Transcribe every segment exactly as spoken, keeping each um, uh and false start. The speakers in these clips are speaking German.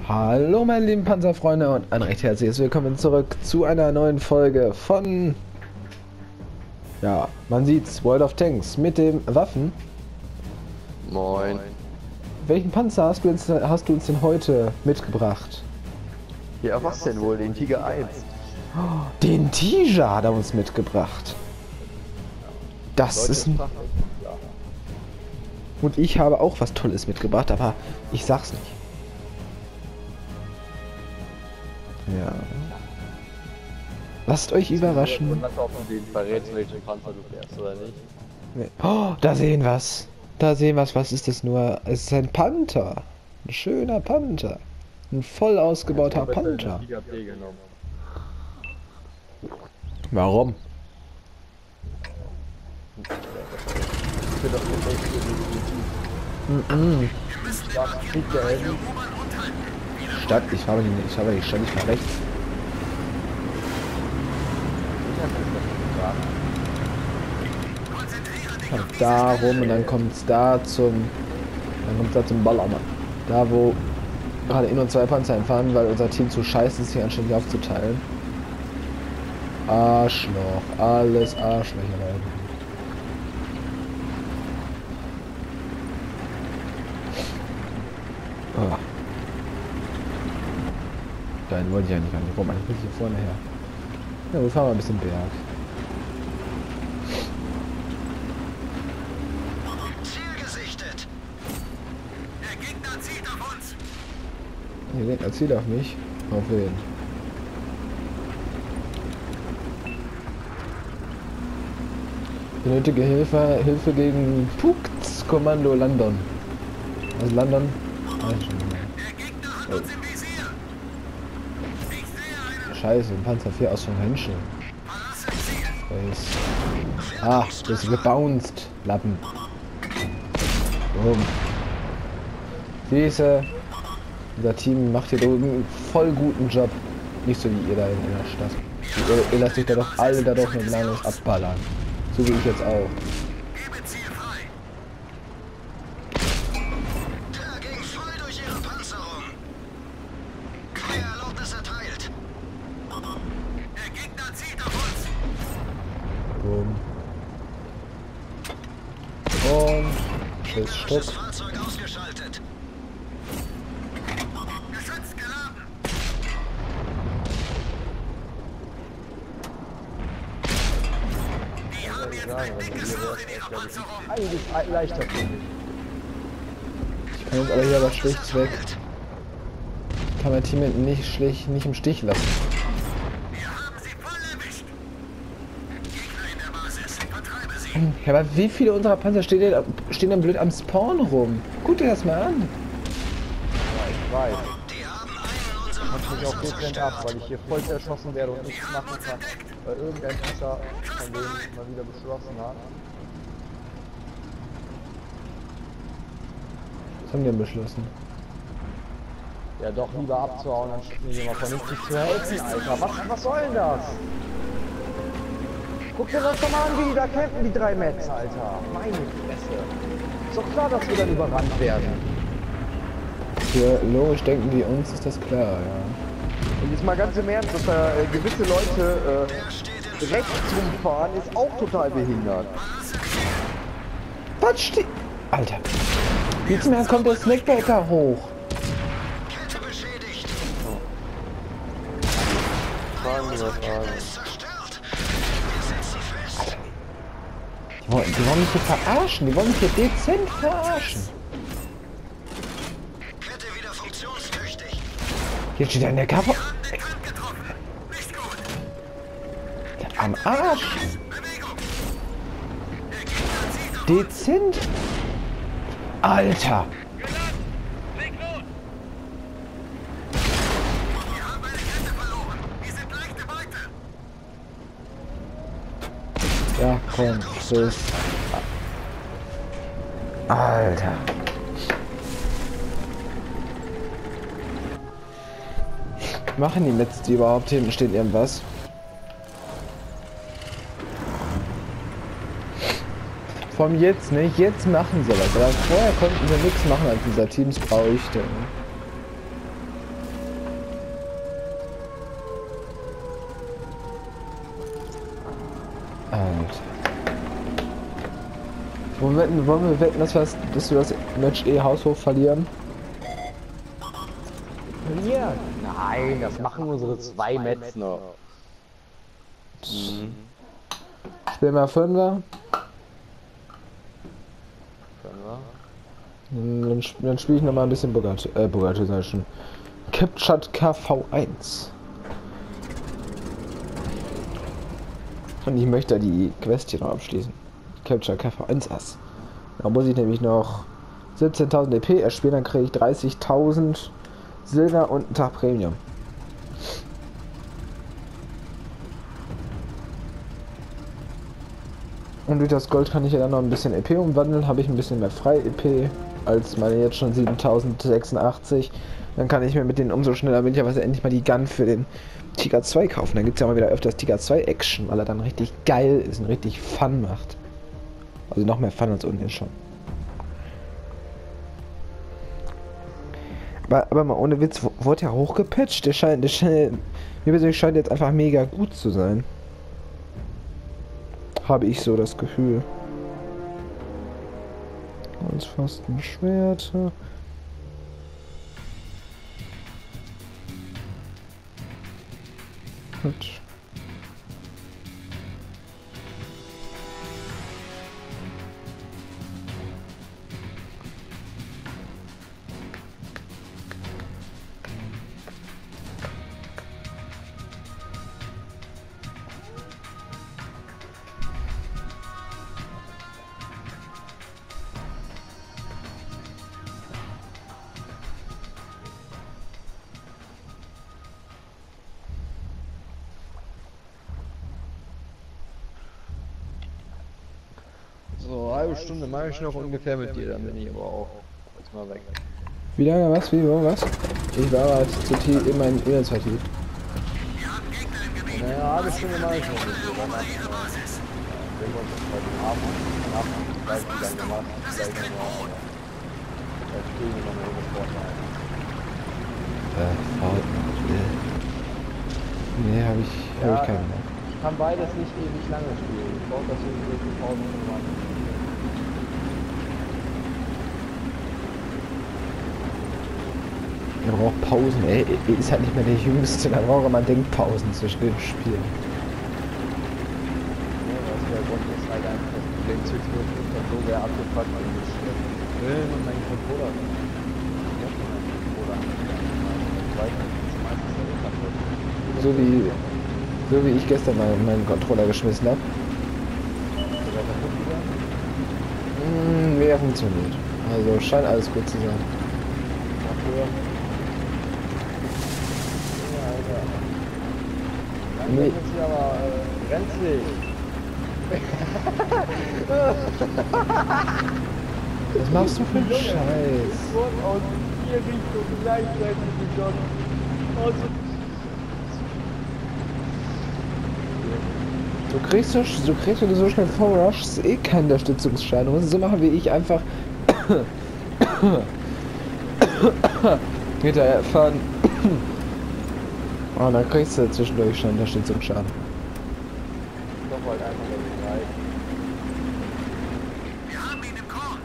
Hallo meine lieben Panzerfreunde und ein recht herzliches Willkommen zurück zu einer neuen Folge von... Ja, man sieht's, World of Tanks mit den Waffen. Moin. Welchen Panzer hast du, uns, hast du uns denn heute mitgebracht? Ja, was denn wohl? Den Tiger eins. Oh, den Tiger hat er uns mitgebracht. Das Leute, ist ein... Und ich habe auch was Tolles mitgebracht, aber ich sag's nicht. Ja. Lasst euch überraschen. Und lass auf den verrätst, welchen Panzer du fährst, oder nicht? Nee. Oh, da sehen wir's. Da sehen wir's. Was ist das nur? Es ist ein Panther. Ein schöner Panther. Ein voll ausgebauter Panther. Warum? Mhm. Stadt, ich fahre nicht, ich fahre nicht, ich fahre rechts. Da rum und dann kommt es da zum dann kommt da zum Ballermann. Da wo gerade in und zwei Panzer einfahren, weil unser Team zu scheiße ist, hier anständig aufzuteilen. Arschloch, alles Arschlöcher, Leute. Oh. Dahin wollte ich ja nicht rein. Komm, ich muss hier vorne her. Ja, wir fahren mal ein bisschen Berg. Ziel gesichtet. Der Gegner zielt auf uns. Der Gegner zielt auf mich. Auf wen? Benötige Hilfe, Hilfe gegen Pukts Kommando London. Also London? Ah, schon mal. Der Gegner hat uns im Visier. Ich sehe einen. Scheiße, ein Panzer vier aus von Henschel. Verlasse Ziel. Weiß. Ah, das ist gebounced. Lappen. Boom. Siehste, unser Team macht hier einen voll guten Job. Nicht so wie ihr da in der Stadt. Ihr, ihr lasst euch da doch alle da doch mit Langes abballern. So wie ich jetzt auch. Gebe Ziel frei. Der ging voll durch ihre Panzerung. Feuererlaubnis erteilt. Der Gegner zieht auf uns. Boom. Und bis Stopp. Gegnerisches Fahrzeug ausgeschaltet. Geschütz geladen. Die haben jetzt ein dickes Loch in ihrer Panzerung. Eigentlich leichter für mich. Ich kann jetzt aber hier aber schlicht weg. Ich kann mein Team nicht schlicht nicht im Stich lassen. Wir haben sie voll erwischt. Gegner in der Basis. Vertreibe sie. Ja, aber wie viele unserer Panzer stehen denn, stehen denn blöd am Spawn rum? Guck dir das mal an. Ich weiß. Die haben einen unserer Ich mich auch Panzer dezent ab, zerstört. weil ich hier voll erschossen werde und nichts machen kann. Weil irgendein Panzer von denen mal wieder beschlossen hat. Was haben die denn beschlossen? Ja, doch lieber abzuhauen, anstatt mir mal vernünftig zu helfen, Alter. Was, was soll denn das? Guck dir das doch mal an, wie die da kämpfen, die drei Metz, Alter. Meine Fresse. Ist doch klar, dass wir dann überrannt werden. Für logisch denken wie uns ist das klar, ja. Und jetzt mal ganz im Ernst, dass da äh, gewisse Leute äh, rechts rumfahren, ist auch total behindert. Was steht? Alter. Jetzt mehr kommt der Snackbaker hoch. Kette beschädigt. Fragen über Kette Fragen. ist zerstört. Wir setzen fest. Die wollen, die wollen mich hier verarschen. Die wollen mich hier dezent verarschen. Kette wieder funktionstüchtig. Hier steht ein der Cover. Haben den Kampf getroffen. Nicht gut. Am Arsch. Bewegung. Der Gegner zieht auf uns. Dezent. Alter. Leg los. Wir haben eine Kette verloren. Wir sind leichte Beute. Ja, komm. Das ist... Alter. Machen die letzte überhaupt? Hinten steht irgendwas. Vom jetzt nicht, jetzt machen sie was. Aber vorher konnten sie nichts machen, als unser Teams bräuchte. Gott. Wollen wir wetten, wollen wir wetten dass, wir das, dass wir das Match eh haushoch verlieren? Verlieren? Nein, das machen unsere zwei Mets noch. Mhm. Spielen wir Fünfer? Fünfer? Dann, dann spiele ich noch mal ein bisschen Bugatti, äh, Bugatti sei schon. Captured K V eins. Und ich möchte die Quest hier noch abschließen. Capture K V eins Ass. Da muss ich nämlich noch siebzehntausend E P erspielen, dann kriege ich dreißigtausend Silber und einen Tag Premium. Und durch das Gold kann ich ja dann noch ein bisschen E P umwandeln, habe ich ein bisschen mehr frei E P als meine jetzt schon siebentausendsechsundachtzig. Dann kann ich mir mit denen umso schneller möglicherweise endlich mal die Gun für den Tiger zwei kaufen. Dann gibt es ja mal wieder öfters Tiger zwei Action, weil er dann richtig geil ist und richtig Fun macht. Also noch mehr Fun als ohnehin schon. Aber, aber mal ohne Witz, wurde ja hochgepatcht. Der scheint, der scheint, mir persönlich scheint jetzt einfach mega gut zu sein. Habe ich so das Gefühl. Ganz fast ein Schwert. Gut. So, eine halbe Stunde mache ich noch ungefähr mit dir, dann bin ich aber auch jetzt mal weg. Wie lange? Was? Wie? Wo? Was? Ich war halt zu tief in meinem Initiativ. Naja, eine halbe Stunde mache ich noch mit dir, danach sehen wir uns heute Abend, danach gleich wieder gemacht, gleich nochmal, da stehen wir noch eine Sport ein. Äh, Fortnite. Nee, hab ich, hab Ja, ich keinen mehr. Ich kann beides nicht ewig lange spielen, ich brauche das irgendwie für Pausen gemacht. Er braucht Pausen, ey, er ist halt nicht mehr der Jüngste, da braucht man Denkpausen zwischen den Spielen. Ja, das ist der Grund, ist halt einfach das Problem zwischen uns und dann so sehr abgefuckt, weil ich will und meinen Controller. Ja, schon meinen Controller. Ich weiß nicht, das meistens der kaputt. So wie, so wie ich gestern mal meinen Controller geschmissen habe. Ist der kaputt gegangen? Hm, wie er funktioniert. Also scheint alles gut zu sein. Dafür. Alter. Dann Nee. ist hier aber äh, brenzlig. Was machst du für einen Scheiß? Es wurde aus vier Richtungen gleichzeitig geschossen. Also, Du kriegst so, du kriegst, wenn du so schnell vorrushst, eh keinen Unterstützungsschein. Du musst es so machen wie ich, einfach hinterher fahren. Und dann kriegst du zwischendurch schon Unterstützungsschaden. doch halt einfach der Bereich. Wir haben ihn im Korn.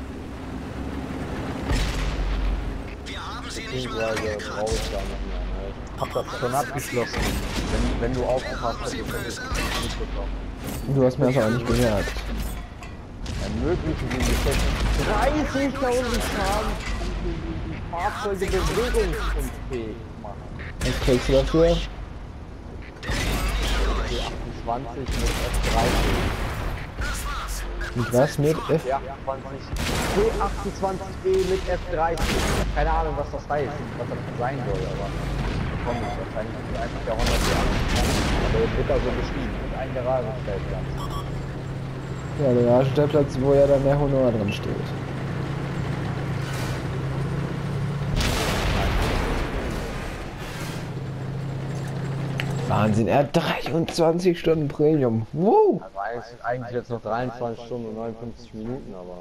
Wir haben sie nicht mal Beziehungsweise angekratzt. raus da nochmal. Ne? Ich hab das schon abgeschlossen. Wenn, wenn du aufgepasst hättest, hättest du es nicht bekommen. Du hast mir das aber nicht gemerkt. Ermöglichen die Geschäfte dreißigtausend Schaden, die die Fahrzeuge bewegungsunfähig machen. Was kriegst du dafür? T achtundzwanzig mit F dreißig. Mit was? Mit F? T achtundzwanzig. T achtundzwanzig E mit F dreißig. Keine Ahnung, was das heißt, was das sein soll, aber bekomme ich wahrscheinlich nicht einfach der Honda T achtundzwanzig. Aber jetzt wird da so beschrieben, mit einem Garagenstellplatz. Ja, der Garagenstellplatz, wo ja dann der Honor drin steht. Wahnsinn, er hat dreiundzwanzig Stunden Premium. Wow! Also eigentlich, eigentlich jetzt noch dreiundzwanzig Stunden und neunundfünfzig Minuten, aber...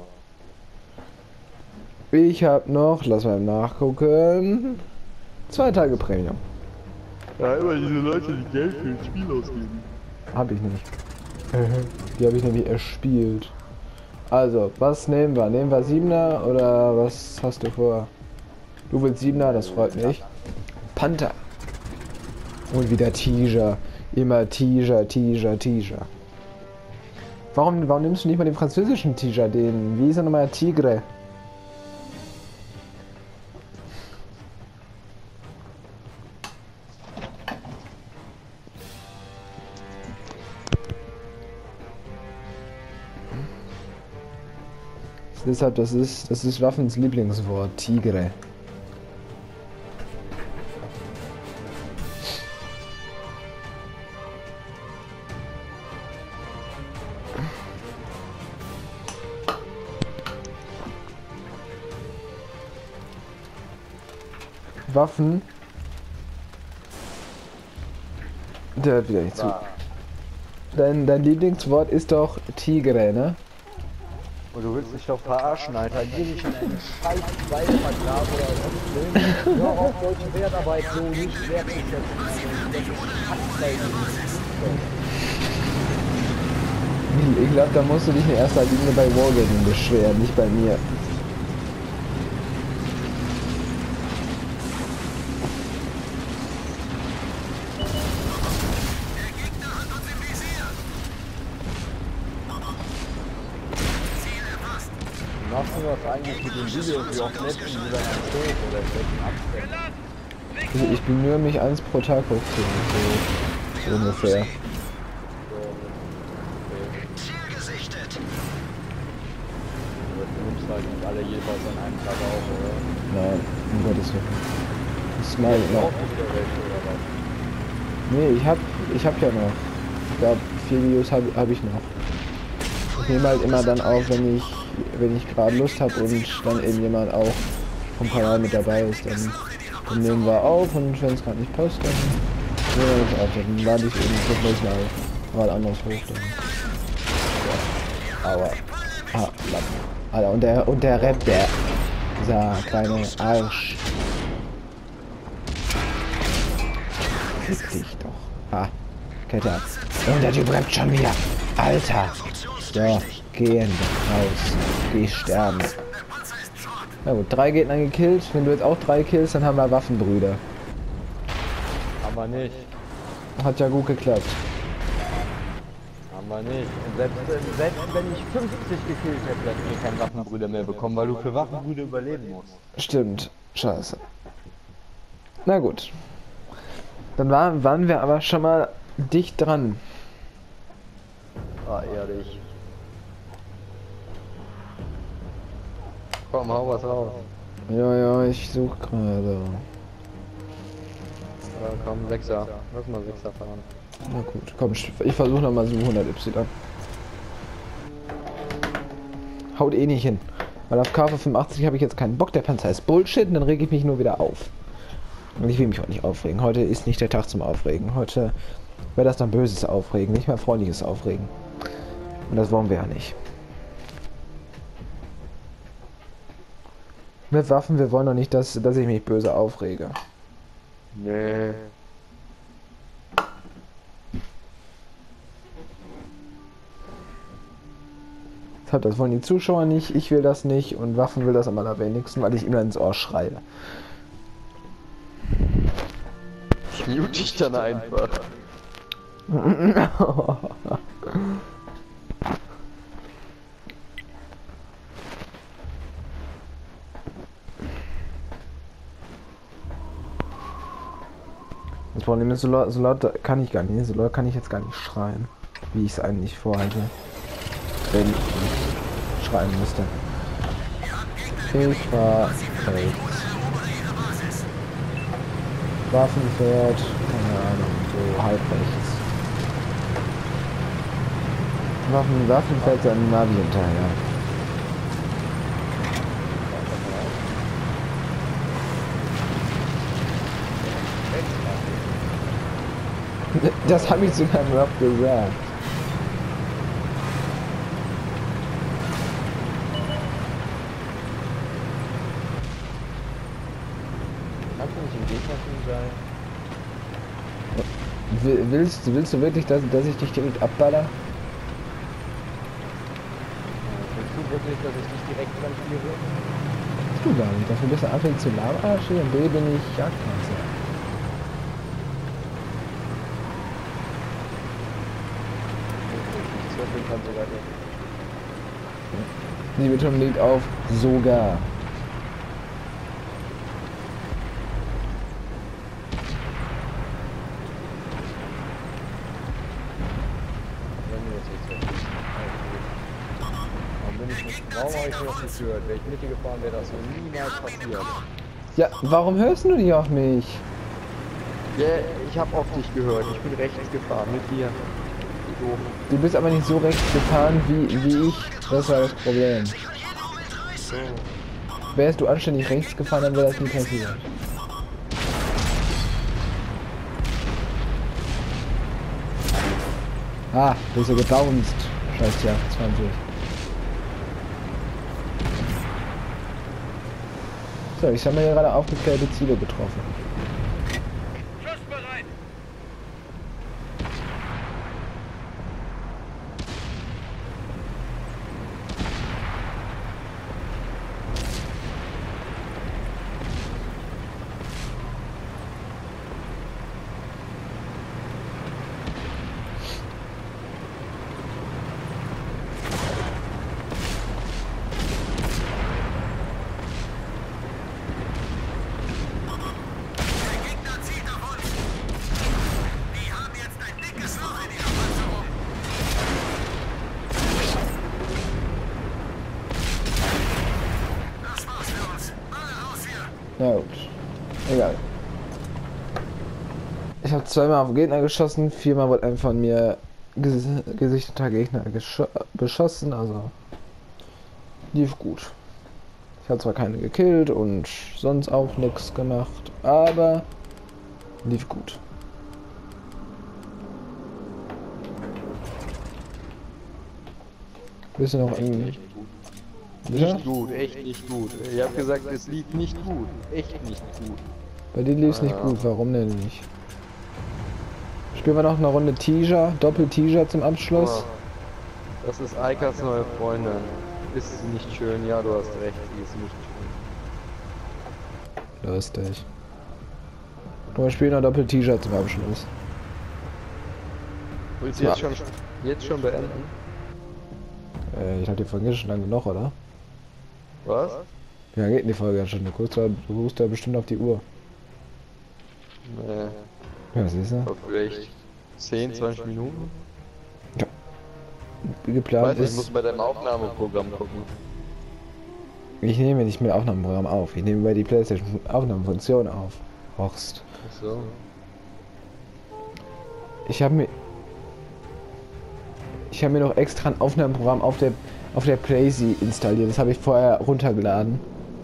Ich hab noch, lass mal nachgucken, zwei Tage Premium. Ja, immer diese Leute, die Geld für ein Spiel ausgeben. Hab ich nicht. Die habe ich nämlich erspielt. Also, was nehmen wir? Nehmen wir Siebener oder was hast du vor? Du willst Siebener, das freut mich. Panther. Und wieder Tiger. Immer Tiger, Tiger, Tiger. Warum, warum nimmst du nicht mal den französischen Tiger? Den, wie ist er nochmal? Tigre. Deshalb, das ist, das ist Waffens Lieblingswort, Tigre. Waffen. Der hört wieder nicht zu. Dein, dein Lieblingswort ist doch Tigre, ne? Und du willst dich doch verarschen, Alter. Geh nicht in eine scheiß Seite vergraben oder sonst. Hör auf deutsche Wertarbeit so nicht wertzuschätzen. Ich glaube, da musst du dich in erster Linie bei Wargaming beschweren, nicht bei mir. Machst du was eigentlich mit den Videos, wie oft letzten du dann erzählst oder in welchen Abständen? Also ich bemühe mich eins pro Tag hochzunehmen, so, so ungefähr. Du nimmst halt nicht alle jeweils an einem Tag auf, oder? Nein, um Gottes Willen. Das ist mal Auch noch. wieder welche, oder was? Nee, ich hab, ich hab ja noch. Ich glaube, vier Videos habe hab ich noch. Ich nehme halt immer dann auf, wenn ich, wenn ich gerade Lust habe und dann eben jemand auch vom Kanal mit dabei ist, dann, dann nehmen wir auf und wenn es gerade nicht passt, dann nehmen wir das auf. Dann lade ich eben zwischendurch mal mal anders hoch. Dann. Aber, ah, Lappen. Alter, und der, und der Rap, der, dieser kleine Arsch. Fick dich doch. Ah, Kette ab. Und der Typ rappt schon wieder. Alter. So, gehen raus. Geh sterben. Na gut, drei Gegner gekillt. Wenn du jetzt auch drei killst, dann haben wir Waffenbrüder. Haben wir nicht. Hat ja gut geklappt. Haben wir nicht. Und selbst, selbst wenn ich fünfzig gekillt hätte, hätten wir keinen Waffenbrüder mehr bekommen, weil du für Waffenbrüder überleben musst. Stimmt. Scheiße. Na gut. Dann war, waren wir aber schon mal dicht dran. Ah, ehrlich. Komm, hau was raus. Ja, ja, ich suche gerade. Ja, komm, Sechser. Lass mal Sechser fahren. Na gut, komm, ich versuche nochmal so hundert Y. Haut eh nicht hin. Weil auf K V fünfundachtzig habe ich jetzt keinen Bock, der Panzer ist Bullshit und dann rege ich mich nur wieder auf. Und ich will mich auch nicht aufregen. Heute ist nicht der Tag zum Aufregen. Heute wäre das dann böses Aufregen, nicht mehr freundliches Aufregen. Und das wollen wir ja nicht. Mit Waffen, wir wollen doch nicht, dass, dass ich mich böse aufrege. Nee. Das wollen die Zuschauer nicht, ich will das nicht und Waffen will das am allerwenigsten, weil ich immer ins Ohr schreie. Ich mute dich dann einfach. Das Problem ist, so laut, so laut kann ich gar nicht, so laut kann ich jetzt gar nicht schreien, wie ich es eigentlich vorhalte, wenn ich schreien müsste. Ich war rechts. Waffenpferd, keine Ahnung, so halb rechts. Waffen, Waffenpferd seinem Navi hinterher. Das habe ich sogar noch gesagt. Kannst du nicht im Gegnerteam sein? Willst, willst du wirklich, dass, dass ich dich direkt abballer? möglich, dass ich dich direkt flankiere? Du gar nicht. Dafür bist du A zu lahmarschig und B bin ich Jagdpanzer. Ich zirkeln kann so weiter. Die Betonung liegt auf sogar. Warum habe ich das nicht gehört? Wäre ich mit dir gefahren, wäre das so niemals passiert. Ja, warum hörst du nicht auf mich? Ja, yeah, ich habe auf dich gehört. Ich bin rechts gefahren mit dir. So. Du bist aber nicht so rechts gefahren wie, wie ich. Das war das Problem. So. Wärst du anständig rechts gefahren, dann wäre das nie passiert. Ah, du bist ja gebounced. Scheiß ja, zwanzig. So, ich habe mir gerade aufgeklärte Ziele getroffen. Schussbereit! Na gut. Egal. Ich habe zweimal auf den Gegner geschossen, viermal wurde ein von mir ges gesichteter Gegner beschossen, also lief gut. Ich habe zwar keine gekillt und sonst auch nichts gemacht, aber lief gut. Bist du noch in... Nicht gut. Nicht gut, echt nicht gut. Ich habe gesagt, es lief nicht gut. Echt nicht gut. Bei dir lief es nicht gut, warum denn nicht? Spielen wir noch eine Runde Teaser, Doppel-Teaser zum Abschluss? Das ist Eikas neue Freundin. Ist sie nicht schön? Ja, du hast recht, sie ist nicht schön. Lustig. Wir spielen noch Doppel-Teaser zum Abschluss. Willst du jetzt schon, jetzt schon beenden? Äh, ich hab die Folge schon lange genug, oder? Was? Ja, geht in die Folge ja schon. Du guckst da, du guckst da bestimmt auf die Uhr. Nee. Ja, siehst du? Vielleicht zehn, zwanzig Minuten? Wie geplant Weiß nicht, ich ist... muss bei deinem Aufnahmeprogramm gucken. Ich nehme nicht mehr Aufnahmeprogramm auf. Ich nehme über die PlayStation Aufnahmefunktion auf. Horst. Ach so. Ich habe mir... Ich habe mir noch extra ein Aufnahmeprogramm auf der auf der PlayStation installiert. Das habe ich vorher runtergeladen.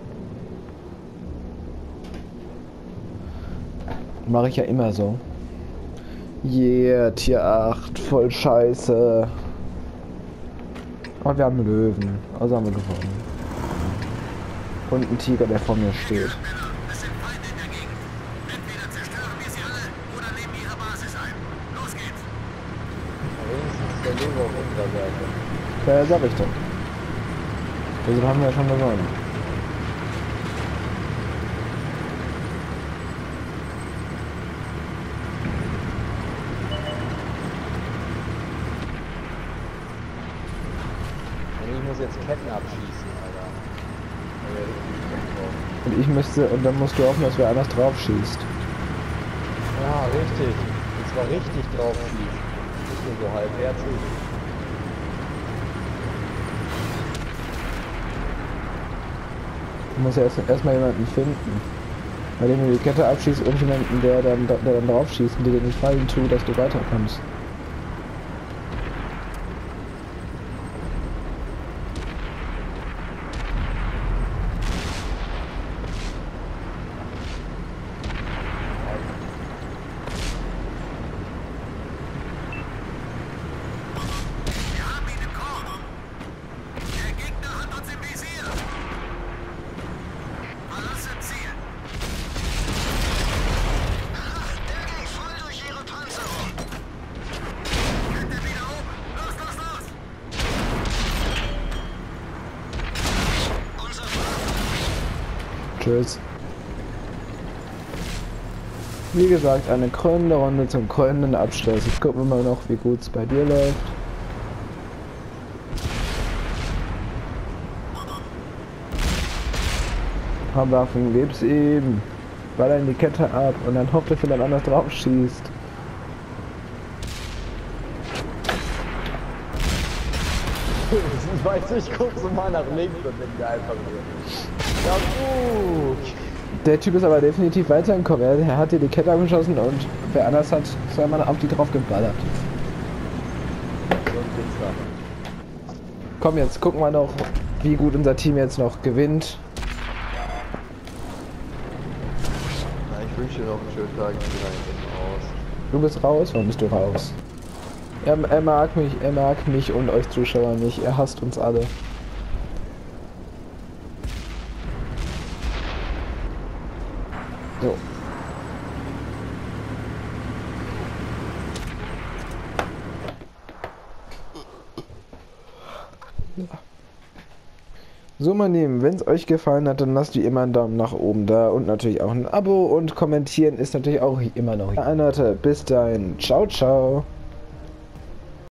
Mache ich ja immer so. Yeah, Tier acht, voll scheiße. Aber wir haben einen Löwen. Also haben wir gewonnen. Und ein Tiger, der vor mir steht. Es sind Feinde in der Gegend. Entweder zerstören wir sie alle oder nehmen ihre Basis ein. Los geht's! Wenigstens der Löwe auf unserer Seite. Ja, sag ich doch. Deshalb haben wir ja schon gewonnen. Ich muss jetzt Ketten abschießen, Alter. Ja, richtig Bock drauf. Und ich müsste, und dann musst du hoffen, dass wer anders drauf schießt. Ja, richtig. Und zwar richtig drauf schießen. Nicht nur so halbherzig. Du musst ja erst erstmal jemanden finden. Bei dem du die Kette abschießt, irgendjemanden, der dann, der dann drauf schießt und dir den Gefallen tut, dass du weiterkommst. Wir haben ihn im Korb. Der Gegner hat uns im Visier. Verlasse Ziel. Der ging voll durch ihre Panzerung. Tschüss. Wie gesagt, eine krönende Runde zum krönenden Abschluss. Jetzt gucken wir mal noch, wie gut es bei dir läuft. Waffen, gib's ihm. Baller in die Kette ab und dann hofft, dass jemand anders drauf schießt. Ich weiß, ich guck so mal nach links und denke einfach nur. Ja gut. Der Typ ist aber definitiv weitergekommen. Er, er hat hier die Kette abgeschossen und wer anders hat zweimal auf die drauf geballert. Komm, jetzt gucken wir noch, wie gut unser Team jetzt noch gewinnt. Na, ich wünsche dir noch einen schönen Tag. Ich bin eigentlich raus. Du bist raus? Warum bist du raus? Er, er mag mich, er mag mich und euch Zuschauer nicht. Er hasst uns alle. So. So, meine Lieben, wenn es euch gefallen hat, dann lasst wie immer einen Daumen nach oben da und natürlich auch ein Abo und kommentieren ist natürlich auch immer noch. Bis dahin, ciao, ciao.